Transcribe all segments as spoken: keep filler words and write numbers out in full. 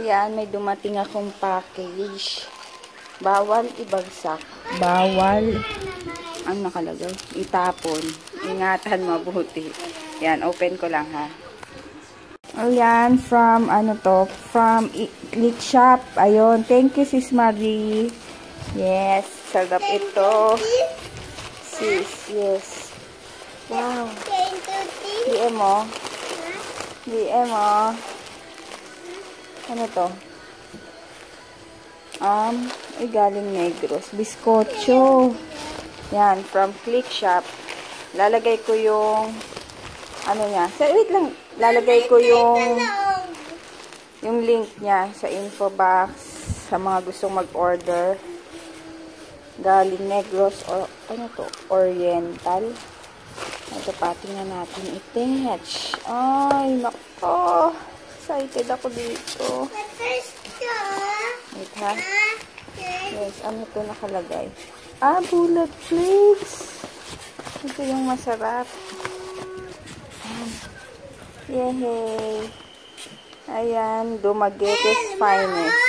Ayan, may dumating akong package. Bawal ibagsak. Bawal. Ang nakalagay? Itapon. Ingatan mabuti. Ayan, open ko lang ha. Ayan, from ano to? From Click Shop. Ayun, thank you sis Marie. Yes, sarap ito. Sis, yes. Wow. D M mo. D M mo. Ano to? Um, ay galing Negros. Biskotso. Yan, from Click Shop. Lalagay ko yung ano niya. So, wait lang. Lalagay ko yung yung link niya sa info box sa mga gustong mag-order. Galing Negros or ano to? Oriental. Ito pa, tingnan natin. Itech. Ay, nako. Excited ako dito. Wait ha. Yes, ano ito nakalagay? Ah, bullet flakes. Ito yung masarap. Yehey. Ayan, Dumaguetes Finest.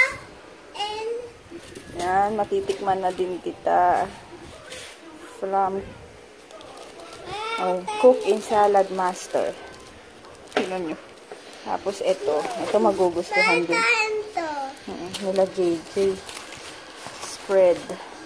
Yan, matitikman na din kita. From oh, Cook in Salad Master. Tingnan nyo. Tapos ito. Ito magugustuhan din. Uh, nila J J. Spread.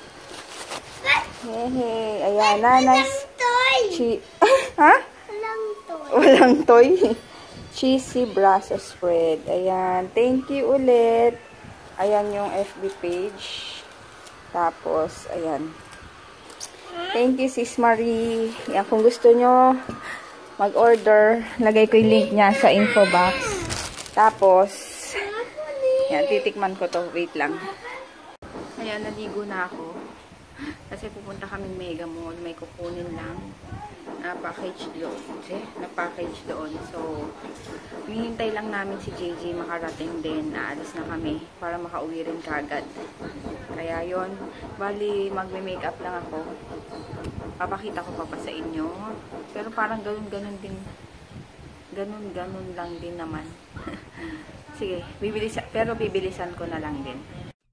Hehe. Ayan. Nanas. Chi ha? Walang toy. Walang toy. Cheesy Brussels spread. Ayan. Thank you ulit. Ayan yung F B page. Tapos, ayan. Thank you sis Marie. Ayan, kung gusto nyo mag-order, lagay ko yung link niya sa info box. Tapos, yan, titikman ko to. Wait lang. Ayan, naligo na ako. Kasi pupunta kaming Mega Mall. May kukunin lang na package doon. Okay? Na package doon. So, hinihintay lang namin si J J makarating din. Naalis na kami para makauwi rin kagad. Kaya yon, bali magme-makeup lang ako. Papakita ko pa pa sa inyo. Pero parang ganun-ganun din. Ganun-ganun lang din naman. Sige, bibilisan, pero bibilisan ko na lang din.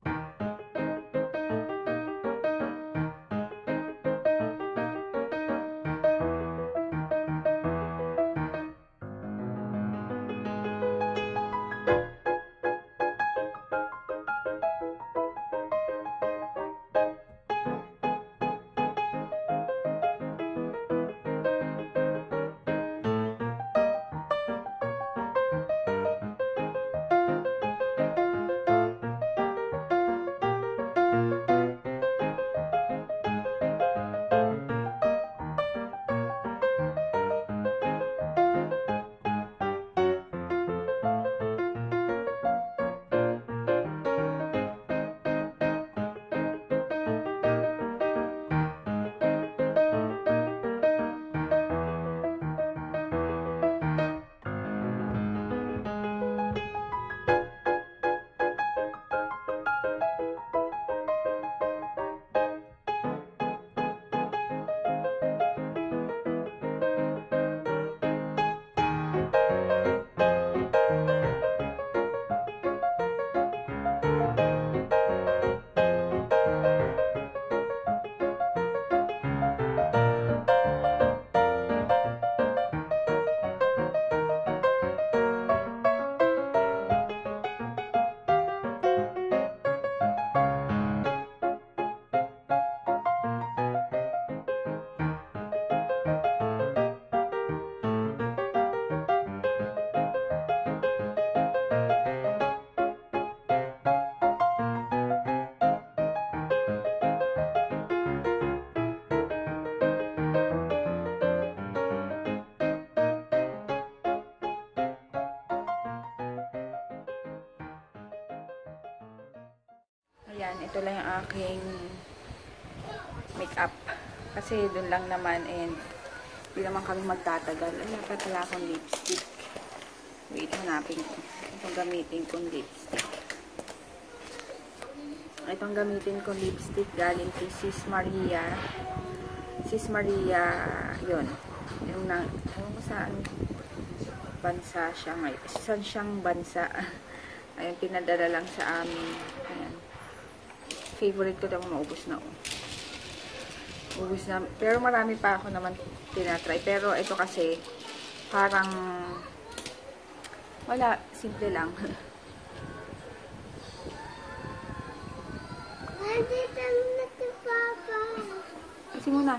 Ayan, ito lang yung aking makeup. Kasi dun lang naman and hindi naman kami magtatagal. Ay, dapat pala akong lipstick. Wait, hanapin ko. Itong gamitin kong lipstick. Itong gamitin kong lipstick galing kay Sis Maria. Sis Maria, yun. Yung na, ano saan bansa siya ngayon. Saan siyang bansa. Ayan, pinadala lang sa amin. Ayan. Favorite ko daw maubos na. Oh. Ubus na. Pero marami pa ako naman tinatry. Pero ito kasi, parang, wala, simple lang. Kasi muna.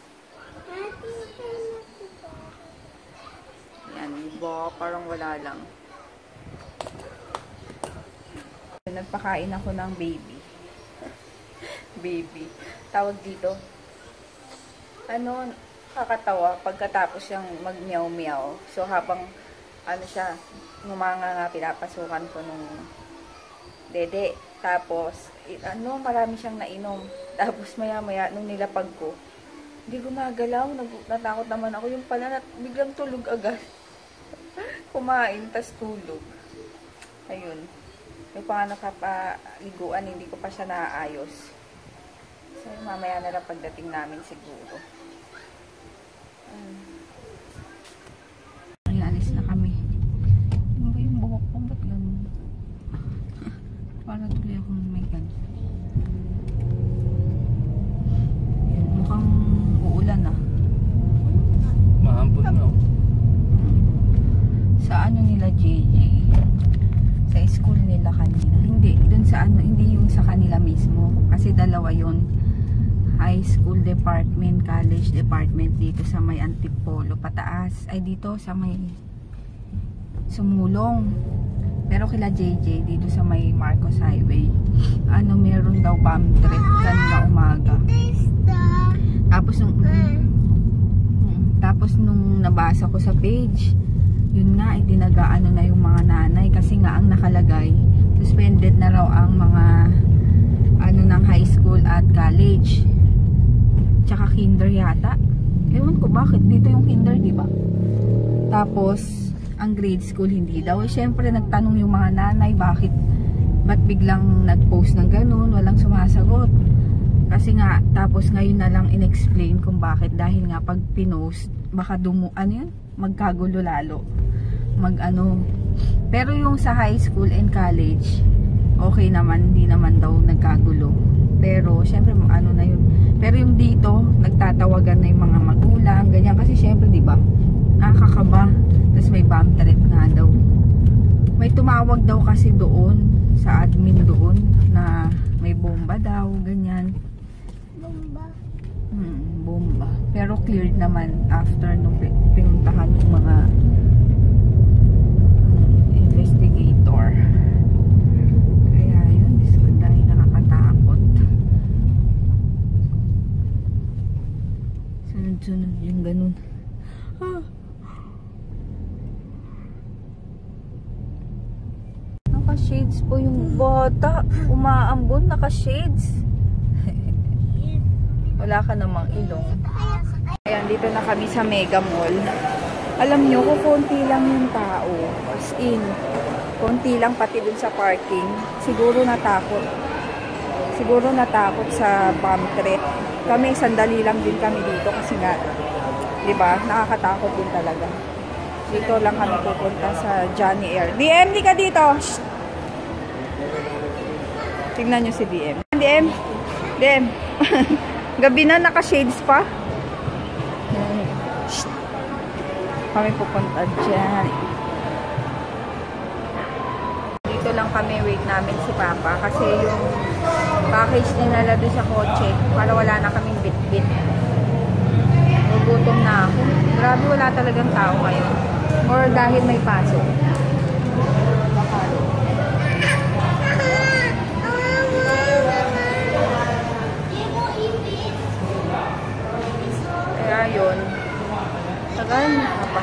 Yan, iba, parang wala lang. Nagpakain ako ng baby. Baby. Tawag dito. Ano, kakatawa pagkatapos yung mag-meow-meow. So, habang, ano siya, ngumanga nga, pinapasukan ko nung dede. Tapos, ano, marami siyang nainom. Tapos, maya-maya, nung nilapag ko, hindi gumagalaw. Natakot naman ako. Yung pala, nat biglang tulog agad. Kumain, tas tulog. Ayun. Yung pa nga nakapaliguan, hindi ko pa siya naaayos. So, mamaya na lang pagdating namin siguro. Ay, alis na kami. Ano ba yung buhok ko? Ba't ganun? Para tuloy akong may ganun. Mukhang uulan ah. Mahambon na. Sa ano nila, J J? Sa school nila kanina. Hindi, dun sa ano, hindi yung sa kanila mismo. Kasi dalawa yun. High school department, college department dito sa may Antipolo, pataas. Ay dito sa may Sumulong. Pero kila J J dito sa may Marcos Highway. Ano, meron daw bomb threat kanina umaga. Tapos nung tapos nung nabasa ko sa page, yun nga, itinagaano na yung mga nanay kasi nga ang nakalagay, suspended na raw ang mga ano ng high school at college. Tsaka kinder yata. Ewan ko bakit dito yung kinder, di ba? Tapos ang grade school hindi daw. Eh, syempre nagtanong yung mga nanay, bakit ba't biglang nag-post ng ganun, walang sumasagot. Kasi nga, tapos ngayon na lang in-explain kung bakit, dahil nga pag pinost, baka dumu, ano yun? Magkagulo lalo. Mag ano. Pero yung sa high school and college, okay naman, hindi naman daw nagkagulo. Pero syempre ano na yun. Pero yung dito, nagtatawagan na yung mga magulang, ganyan. Kasi syempre, di ba, nakakaba. Tapos may bomb threat nga daw. May tumawag daw kasi doon, sa admin doon, na may bomba daw, ganyan. Bomba? Hmm, bomba. Pero cleared naman after nung pinuntahan yung mga investigator. Kaya yun, dahil nakakatakot. Sunod-sunod yung ganun. Ah. Naka-shades po yung bata. Umaambon, naka-shades. Wala ka namang ilong. Ayan, dito na kami sa Mega Mall. Alam nyo, kung konti lang yung tao. As in, konti lang pati dun sa parking. Siguro natakot. Siguro natakot sa bomb threat. Kami, sandali lang din kami dito kasi nga, di ba, nakakatakot din talaga. Dito lang kami pupunta sa Johnny Air. D M, di ka dito! Shh! Tingnan nyo si D M. D M! D M! Gabi na, naka-shades pa. Shh! Kami pupunta dyan. Dito lang kami, wait namin si Papa. Kasi yung package dinala doon sa kotse, para wala na kaming bit-bit. Gugutom na ako. Grabe, wala talagang tao ngayon. Or dahil may pasok. Kaya yun. Tagal na pa.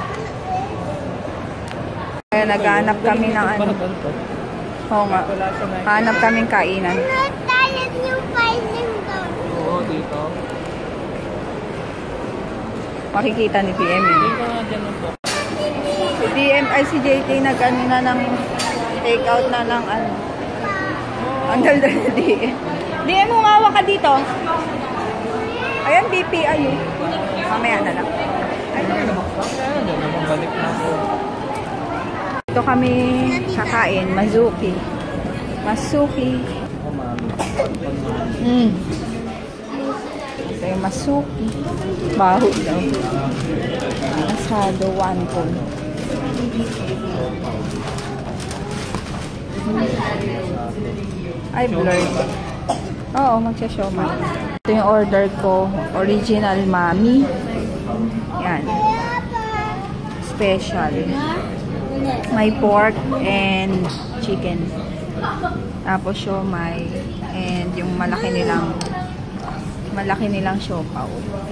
Kaya naghanap kami ng ano. Oo nga. Hanap kaming kainan. Oo, dito. Makikita ni D M yun. Si D M ay si J K nag-ano na ng take out na ng ano. Ang daldal na D M. D M, umawa ka dito. Ayan, B P I yun. Mamaya na lang. Ayun, balik na ako. Dito kami kakain. Mazuki. Masuki. Mm. Ito yung masuki. Baho daw. Asado wonton. Ay, blurred. Oo, magsha-siomai. Ito yung order ko. Original mami. Yan. Special. May pork and chicken. Tapos siomai. And yung malaki nilang malaki nilang siopaw.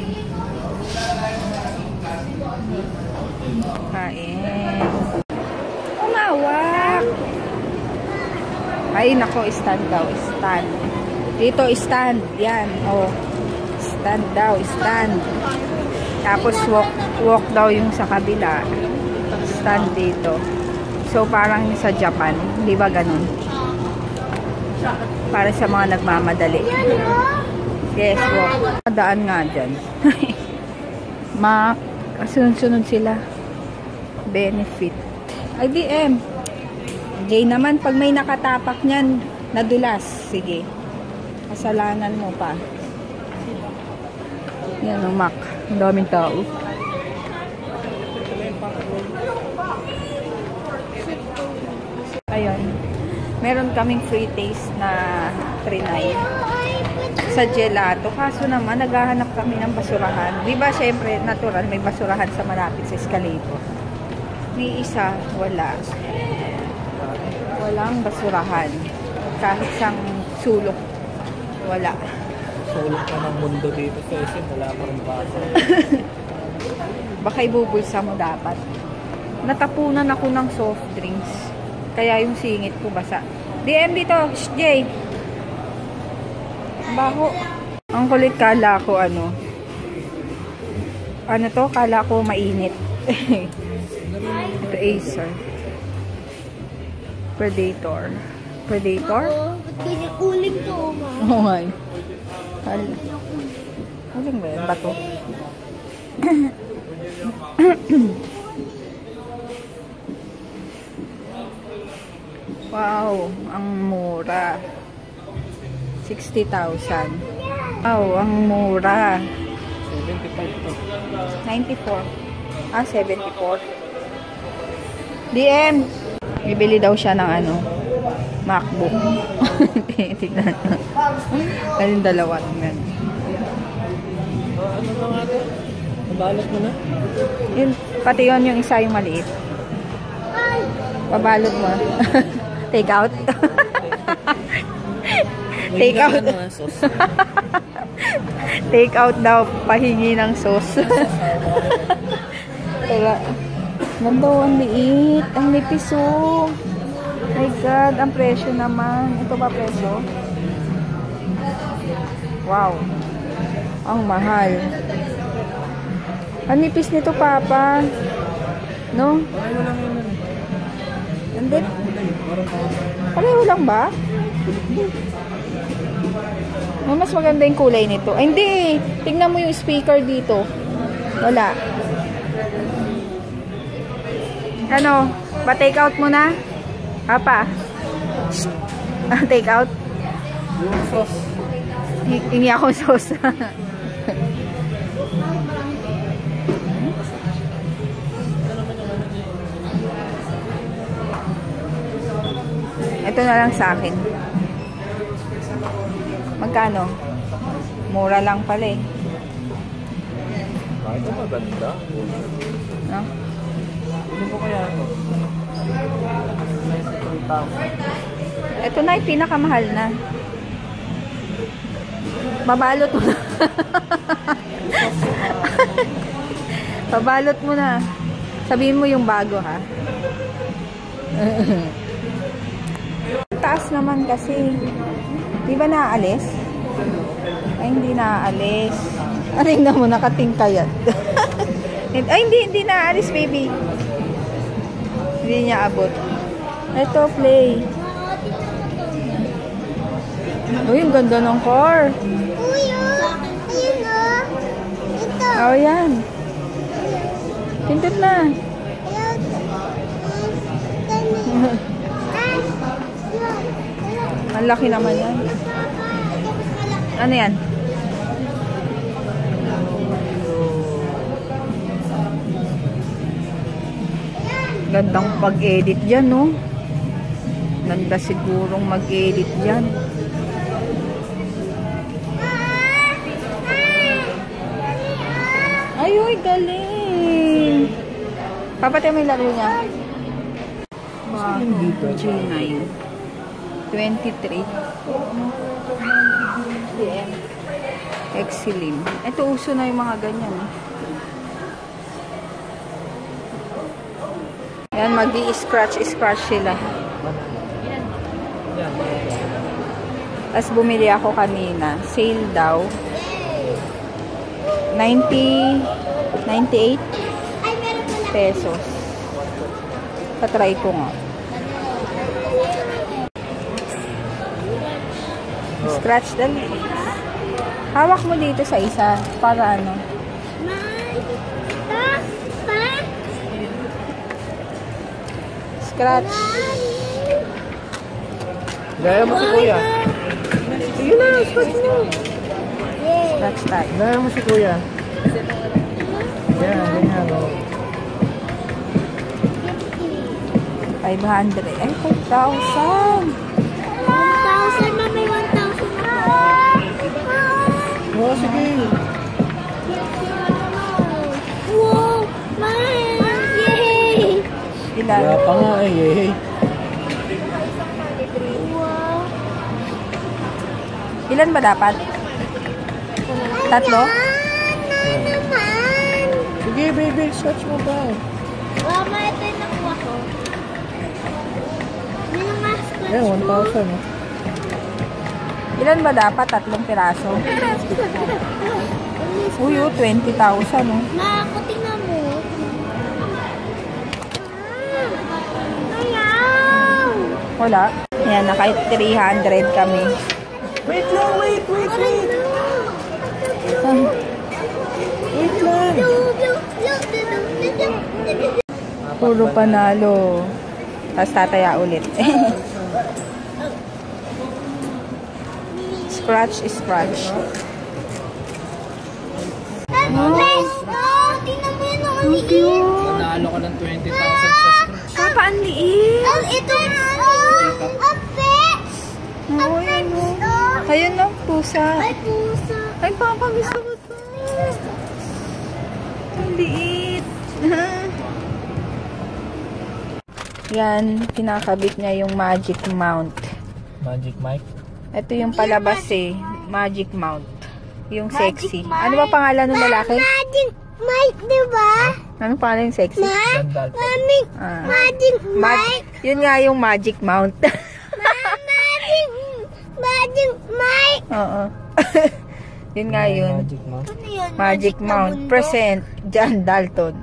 Kain. Umawak! Ay, nako, stand daw. Stand. Dito, stand. Yan. Oh. Stand daw. Stand. Tapos, walk, walk daw yung sa kabila. Stand dito. So, parang sa Japan. Di ba ganun? Para sa mga nagmamadali. Yes, walk. Daan nga dyan. Mac. Sunod-sunod sila. Benefit. I D M. J naman, pag may nakatapak niyan, nadulas. Sige. Kasalanan mo pa. Yan ang Mac. Ang daming tao. Ayun. Meron kaming free taste na trinay sa gelato. Kaso naman, naghahanap kami ng basurahan. Di ba, syempre, natural, may basurahan sa malapit sa escalator. May isa, wala. Walang basurahan. Kahit sang sulok, wala. Sulok ka ng mundo dito sa isin, wala pa rin basa. Baka ibubulsa mo dapat. Natapunan ako ng soft drinks. Kaya yung singit ko basa. D M dito, Shh, Jay. Baho. Ang kulit, kala ko ano. Ano to? Kala ko mainit. Ito, Acer. Predator. Predator? Oo, ba't kaya uling to, ma? Oo nga. Uling ba yan? Bato? Wow, ang mura. sixty thousand. Wow, ang mura. seventy-five to. ninety-four. Ah, seventy-four. D M. Bibili daw siya ng ano, MacBook. Tignan. Kayong dalawa. Tignan. Uh, ano ba nga ito? Nabalot mo na? Yun, pati yun yung isa yung maliit. Pabalot mo. Take out. Take out. Take out daw. Pahingi ng sauce. Tara. Ganda, ang liit. Ang nipis, oh. My God, ang presyo naman. Ito ba presyo? Wow. Ang mahal. Ang nipis nito, Papa. No? Hindi. Pareho lang ba? Oh, mas maganda yung kulay nito. Ay, hindi. Tingnan mo yung speaker dito. Wala. Ano? Pa-take out mo na? Papa? Take out? Yung sauce. Hingi ako sauce. Ito na lang sa akin. Magkano? Mura lang pala eh. Ito maganda. No? Hindi ko kaya ito. Ito na yung pinakamahal na. Babalot mo na. Babalot mo na. Sabihin mo yung bago, ha? Taas naman kasi. Di ba naaalis? Ay, hindi naaalis. Aring na mo, nakatingkayat. Ay, hindi, hindi naaalis, baby. Hindi niya abot. Ito, play. Uy, ang ganda ng car. Uy, oh. Ayun, oh. Ito. Oh, yan. Pindot na. Ayun. Ang laki naman yan. Ano yan? Gandang pag-edit dyan, no? Ganda sigurong mag-edit dyan. Ay, uy, galing! Papatay mo yung laro niya. Wow, G nine. twenty-three. Yeah. Excellent. Ito, uso na yung mga ganyan. Yan, mag-i-scratch-scratch sila. Tapos bumili ako kanina. Sale daw. ninety, ninety-eight pesos. Patry ko nga. Scratch dali. Hawak mo dito sa isa. Para ano? Scratch. Gaya mo si Kuya. Sige na, scratch mo. Scratch tayo. Gaya mo si Kuya. Yan, ganyan o. five hundred. Ay, four thousand. one thousand na may one thousand na. Oo, sige. Wow! Man! Yay! Ilan? Wala pa nga eh. eh. Wow! Ilan ba dapat? Tatlo? Ano naman? Sige, baby. Scratch mo ba? Mama, ito yung nakuha ko. May mga scratch Eh, one thousand. mo. Ilan ba dapat? Tatlong piraso? Uy, oh, twenty thousand, oh. Ma, ako tingnan mo. Ayaw! Wala. Yan, naka three hundred kami. Wait lang, wait, wait, wait. Wait lang. Puro panalo. Tapos tataya ulit. Scratch, scratch. Bes! Oh, tingnan mo yun ang liit. Nanalo ko ng twenty thousand sa scratch. Papa, ang liit. Oh, ito na. Oh, a pet. A Uy, pet. ano? Oh. Ayun na, pusa. Ay, pusa. Ay, Papa, gusto ko ito. Ang liit. Yan, kinakabit niya yung magic mount. Magic mic. Ito yung palabas eh. Magic mount. Yung Magic sexy. Mike. Ano ba pangalan ng lalaki? Magic Mike, di ba? Anong pangalan yung sexy? Ma? Gandalf. Mami, Ah. Magic Mag Mike. yun nga yung magic mount. Ma, Magic, Magic Mike. Oo. Yun nga yun. Magic mic. Ano yun? Magic na mount. mundo? Present. John Dalton.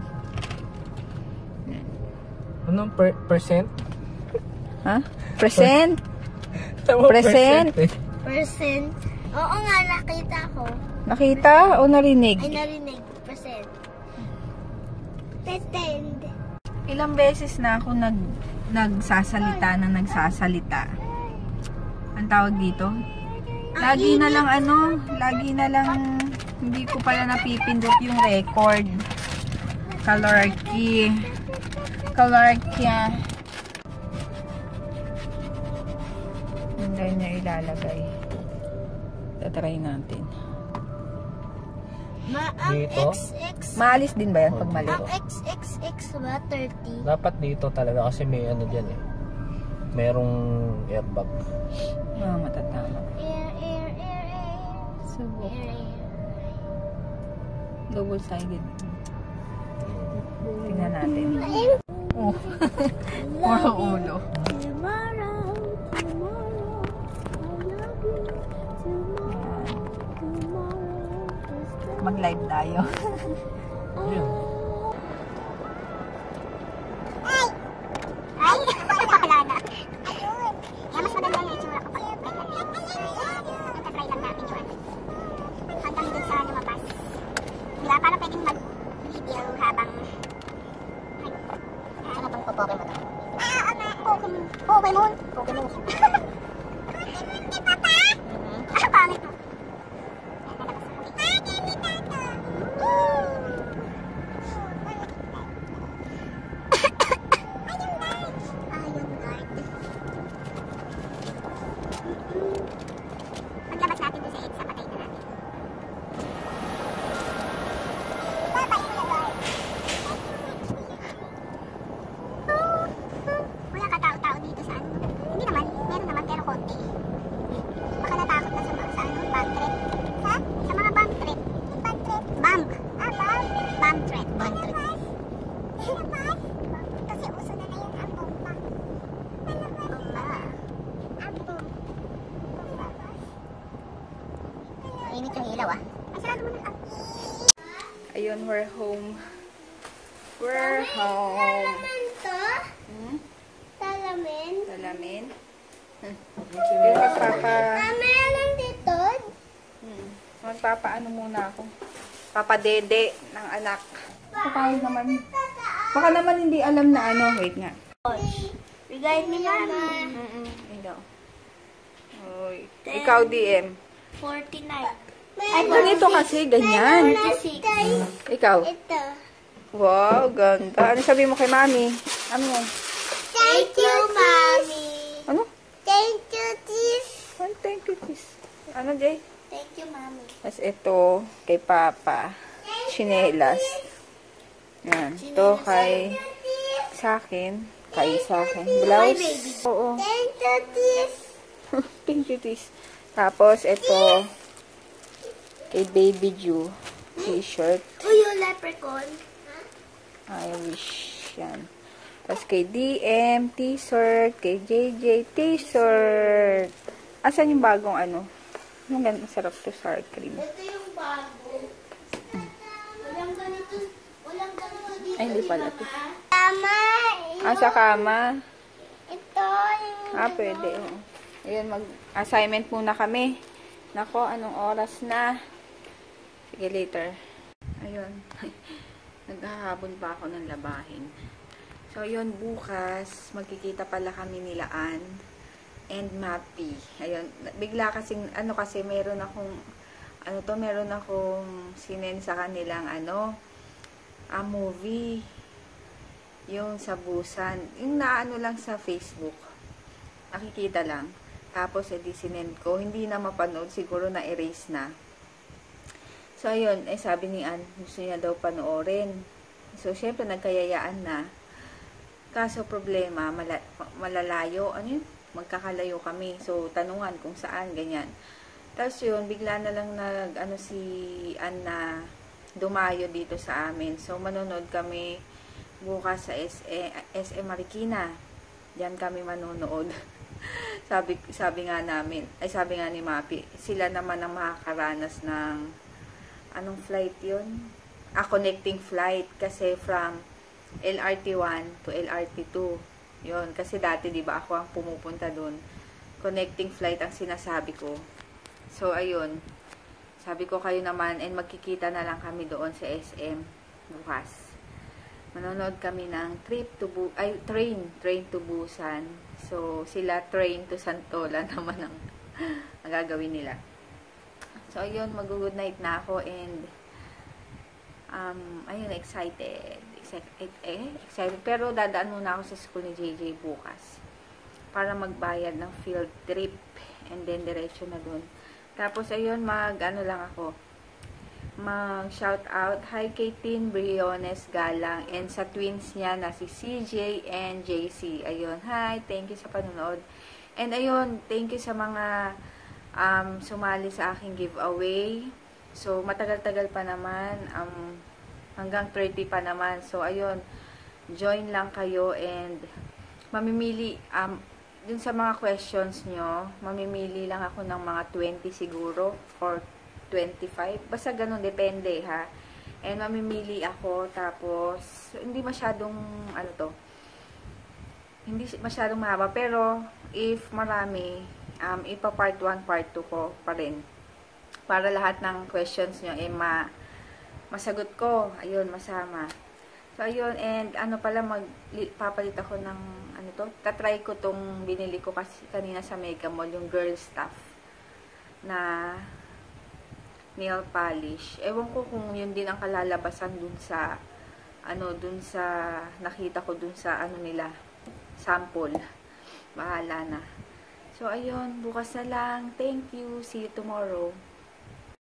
Anong per percent? Ha? Present? Tama, Present? percent eh. Percent. Oo nga, nakita ko. Nakita o narinig? Ay, narinig. Percent. Pretend. Ilang beses na ako nag nagsasalita na nagsasalita. Ang tawag dito? Lagi na lang ano, lagi na lang hindi ko pala napipindot yung record. Color key. Color key. Hindi niya ilalagay. Tatry natin. Ma, ang Dito? X X. Maalis din ba yan pag mali? Ang X X X ba? thirty. Dapat dito talaga kasi may ano dyan eh. Merong airbag. Ah, matatama. Air, air, air, air. Subok. Air, air. Double-sided. Tingnan natin. Air. Oh. Puro ulo. Tomorrow, tomorrow, I love you. Tomorrow, tomorrow is the Mag-live tayo. Ayun. Ay! Ay! Wala na. Ayun. Kaya mas maganda yung itsura kapag nagtatry lang natin yun. Hanggang dun sa lumabas. Diba? Para pwedeng mag-video habang ano bang po-Pokemon? Ah, ano? Pokemon. Pokemon? Pokemon. Hindi pa pa? Ah, pangit mo. Paglabas natin doon sa EDSA, patay na natin. Patay na guard. Wala ka tao-tao dito sa ano. Hindi naman, meron naman pero konti. Baka natakot na sa mga sa ano, bump trip. Ha? Sa mga bump trip. Bump trip? Bump. Ah, bump? Bump trip. Bump trip. Nalabas? Kasi uso na na yun ang bomba. Nalabas? Bomba. Ang bomba. Nalabas? Mainit yung ilaw ah. Ay, sarado mo na. Ayun, we're home. We're home. to? Hmm? Salamin? Salamin? Yung magpapa... Ah, meron dito? Hmm. Magpapaano muna ako. Papadede ng anak. Papayag naman. Baka naman hindi alam na ano. Wait nga. Bigay ni Mama. Mm-mm. Ikaw. Oy. Ikaw, D M. forty-nine. Ay, ganito kasi, ganyan. forty-six. Ikaw. Ito. Wow, ganda. Ano sabi mo kay Mami? Ano yan? Thank you, Mommy. Ano? Thank you, sis. Ano, thank you, sis. Ano, Jay? Thank you, Mommy. Tapos ito, kay Papa. Chinelas. Yan. Ito kay... Sa akin. Kay sa akin. Blouse. Oo. Thank you, sis. Thank you, sis. Tapos, ito... Kay Baby Ju. T-shirt. Uy, yung leprechaun. I wish. Yan. Tapos kay D M, t-shirt. Kay J J, t-shirt. Asan yung bagong ano? Yung ganun, masarap to sour cream. Ito yung bago. Walang ganito. Walang ganito dito. Ay, hindi pala to. Tama. Ah, sa kama. Ito yung... Ah, pwede. Oo. Ayun, mag-assignment muna kami. Nako, anong oras na? Sige, later. Ayun. Naghahabon pa ako ng labahin. So, yun, bukas, magkikita pala kami nila Ann and Mappy. Ayun, bigla kasing, ano kasi, meron akong, ano to, meron akong sinend sa kanilang, ano, a movie. Yung sa Busan. Yung naano lang sa Facebook. Nakikita lang. Tapos, edi sinend ko. Hindi na mapanood. Siguro na-erase na. So, ayun, eh, sabi ni Ann, gusto niya daw panoorin. So, syempre, nagkayayaan na. Kaso, problema, mala malalayo. Ano yun? Magkakalayo kami. So, tanungan kung saan, ganyan. Tapos yun, bigla na lang nag, ano, si Ann na dumayo dito sa amin. So, manonood kami bukas sa S M Marikina. Diyan kami manonood. sabi, sabi nga namin, ay sabi nga ni Mapi, sila naman ang makakaranas ng anong flight yun? Ah, connecting flight. Kasi from L R T one to L R T two. Yun. Kasi dati, di ba, ako ang pumupunta dun. Connecting flight ang sinasabi ko. So, ayun. Sabi ko kayo naman, and magkikita na lang kami doon sa S M bukas. Manonood kami ng trip to Bu ay, train. Train to Busan. So, sila train to Santolan naman ang, ang gagawin nila. So, ayun, mag-good night na ako and um, ayun, excited. Excited, eh, excited. Pero dadaan muna ako sa school ni J J bukas para magbayad ng field trip and then diretso na dun. Tapos, ayun, mag, ano lang ako, mag shout out, hi kay Tin Briones Galang and sa twins niya na si C J and J C. Ayun, hi, thank you sa panonood. And ayun, thank you sa mga Um, sumali sa aking giveaway. So, matagal-tagal pa naman. Um, hanggang thirty pa naman. So, ayun. Join lang kayo and mamimili, um, dun sa mga questions nyo, mamimili lang ako ng mga twenty siguro or twenty-five. Basta ganun, depende ha. And mamimili ako, tapos, hindi masyadong, ano to, hindi masyadong mahaba. Pero, if marami, Um, ipa part one, part two ko pa rin. Para lahat ng questions nyo, eh, ma masagot ko. Ayun, masama. So, ayun, and ano pala, mag papalit ako ng, ano nito. Tatry ko tong binili ko kasi kanina sa Mega Mall, yung girl stuff na nail polish. Ewan ko kung yun din ang kalalabasan dun sa ano, dun sa nakita ko dun sa ano nila, sample. Bahala na. So, ayun, bukas na lang. Thank you. See you tomorrow.